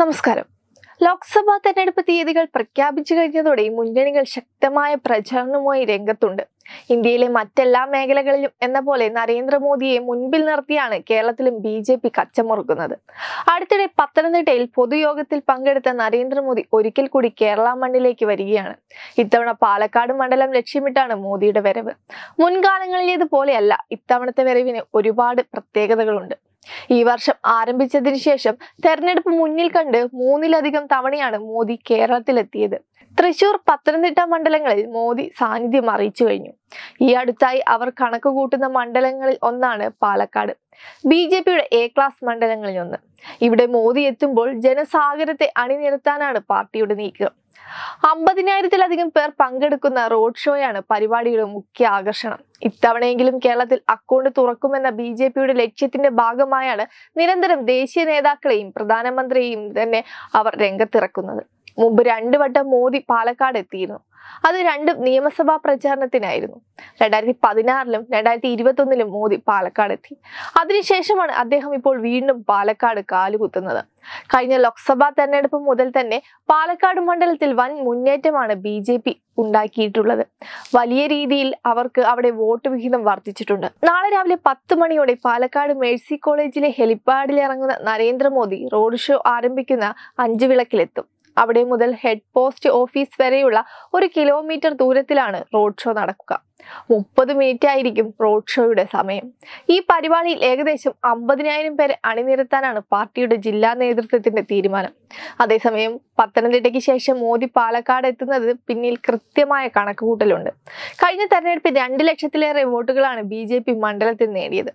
നമസ്കാരം. ലോക്സഭാ തെരഞ്ഞെടുപ്പ് തീയതികൾ പ്രഖ്യാപിച്ചു കഴിഞ്ഞതോടെ മുന്നണികൾ ശക്തമായ പ്രചാരണവുമായി രംഗത്തുണ്ട്. ഇന്ത്യയിലെ മറ്റെല്ലാ മേഖലകളിലും എന്ന പോലെ നരേന്ദ്രമോദിയെ മുൻപിൽ നിർത്തിയാണ് കേരളത്തിലും BJP കച്ചമുറുക്കുന്നത്. അടുത്തിടെ പത്തനംതിട്ടയിൽ പൊതുയോഗത്തിൽ പങ്കെടുത്ത നരേന്ദ്രമോദി ഒരിക്കൽ കൂടി കേരള മണ്ണിലേക്ക് വരികയാണ്. ഇത്തവണ പാലക്കാട് മണ്ഡലം ലക്ഷ്യമിട്ടാണ് മോദിയുടെ വരവ്. മുൻകാലങ്ങളിലേതുപോലെയല്ല, ഇത്തവണത്തെ വരവിന് ഒരുപാട് പ്രത്യേകതകളുണ്ട്. ഈ വർഷം ആരംഭിച്ചതിനു ശേഷം തെരഞ്ഞെടുപ്പ് മുന്നിൽ കണ്ട് മൂന്നിലധികം തവണയാണ് മോദി കേരളത്തിലെത്തിയത്. തൃശൂർ, പത്തനംതിട്ട മണ്ഡലങ്ങളിൽ മോദി സാന്നിധ്യം അറിയിച്ചു കഴിഞ്ഞു. ഈ അടുത്തായി അവർ കണക്ക് കൂട്ടുന്ന മണ്ഡലങ്ങളിൽ ഒന്നാണ് പാലക്കാട്, BJPയുടെ A ക്ലാസ് മണ്ഡലങ്ങളിൽ ഒന്ന്. ഇവിടെ മോദി എത്തുമ്പോൾ ജനസാഗരത്തെ അണിനിരത്താനാണ് പാർട്ടിയുടെ നീക്കം. 50,000-ലധികം പേർ പങ്കെടുക്കുന്ന റോഡ് ഷോയാണ് പരിപാടിയുടെ മുഖ്യ ആകർഷണം. ഇത്തവണയെങ്കിലും കേരളത്തിൽ അക്കൗണ്ട് തുറക്കുമെന്ന BJPയുടെ ലക്ഷ്യത്തിന്റെ ഭാഗമായാണ് നിരന്തരം ദേശീയ നേതാക്കളെയും പ്രധാനമന്ത്രിയെയും തന്നെ അവർ രംഗത്തിറക്കുന്നത്. മുമ്പ് 2 വട്ടം മോദി പാലക്കാട് എത്തിയിരുന്നു. അത് രണ്ടും നിയമസഭാ പ്രചാരണത്തിനായിരുന്നു. 2016-ലും 2021-ലും മോദി പാലക്കാട് എത്തി. അതിനുശേഷമാണ് അദ്ദേഹം ഇപ്പോൾ വീണ്ടും പാലക്കാട് കാലുകുത്തുന്നത്. കഴിഞ്ഞ ലോക്സഭാ തെരഞ്ഞെടുപ്പ് മുതൽ തന്നെ പാലക്കാട് മണ്ഡലത്തിൽ വൻ മുന്നേറ്റമാണ് BJP ഉണ്ടാക്കിയിട്ടുള്ളത്. വലിയ രീതിയിൽ അവർക്ക് അവിടെ വോട്ട് വിഹിതം വർദ്ധിച്ചിട്ടുണ്ട്. നാളെ രാവിലെ 10 മണിയോടെ പാലക്കാട് മേഴ്സി കോളേജിലെ ഹെലിപ്പാഡിൽ ഇറങ്ങുന്ന നരേന്ദ്രമോദി റോഡ് ഷോ ആരംഭിക്കുന്ന 5 വിളക്കിലെത്തും. അവിടെ മുതൽ ഹെഡ് പോസ്റ്റ് ഓഫീസ് വരെയുള്ള 1 കിലോമീറ്റർ ദൂരത്തിലാണ് റോഡ് ഷോ നടക്കുക. 30 മിനിറ്റ് ആയിരിക്കും റോഡ് ഷോയുടെ സമയം. ഈ പരിപാടിയിൽ ഏകദേശം 50,000 പേരെ അണിനിരത്താനാണ് പാർട്ടിയുടെ ജില്ലാ നേതൃത്വത്തിന്റെ തീരുമാനം. അതേസമയം പത്തനംതിട്ടയ്ക്ക് ശേഷം മോദി പാലക്കാട് എത്തുന്നത് പിന്നിൽ കൃത്യമായ കണക്കുകൂട്ടലുണ്ട്. കഴിഞ്ഞ തെരഞ്ഞെടുപ്പിൽ 2 ലക്ഷത്തിലേറെ വോട്ടുകളാണ് BJP മണ്ഡലത്തിൽ നേടിയത്.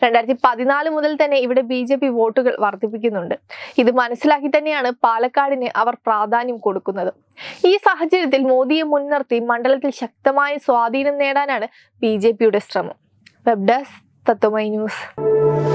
2014 മുതൽ തന്നെ ഇവിടെ BJP വോട്ടുകൾ വർദ്ധിപ്പിക്കുന്നുണ്ട്. ഇത് മനസ്സിലാക്കി തന്നെയാണ് പാലക്കാടിന് അവർ പ്രാധാന്യം കൊടുക്കുന്നത്. ഈ സാഹചര്യത്തിൽ മോദിയെ മുൻനിർത്തി മണ്ഡലത്തിൽ ശക്തമായ സ്വാധീനം നേടാനാണ് BJPയുടെ ശ്രമം. Web desk Tatwamayi news.